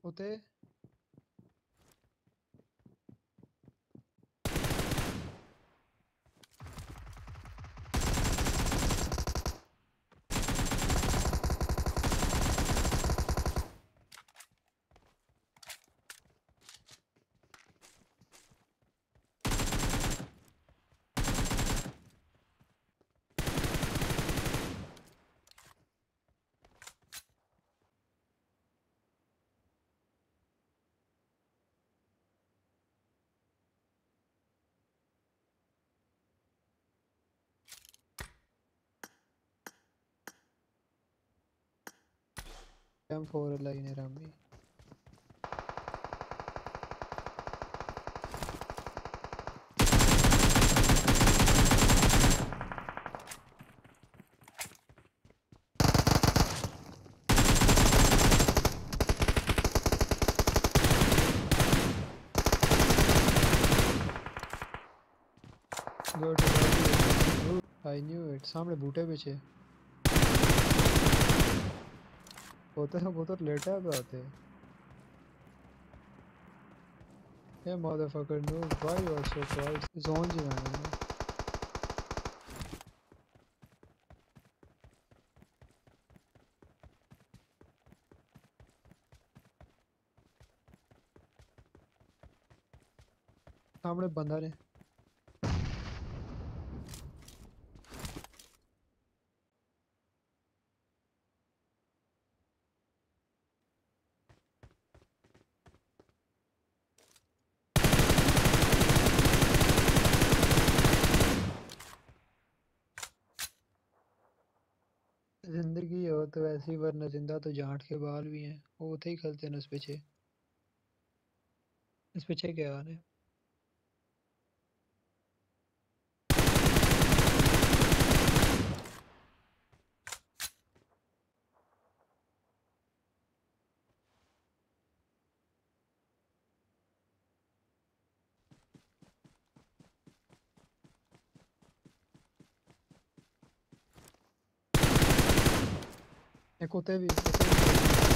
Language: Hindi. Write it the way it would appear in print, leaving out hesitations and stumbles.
कुत्ते M4 लाइन रामी good good I knew it सामने बूटे पीछे बोतर लेटा है आते ये motherfucker no why you are so quiet John ji मैंने सामने बंदा ने जिंदगी हो तो ऐसी वरना जिंदा तो जाट के बाल भी हैं वो उठे ही खलते हैं इस पीछे क्या है ये कुत्ते भी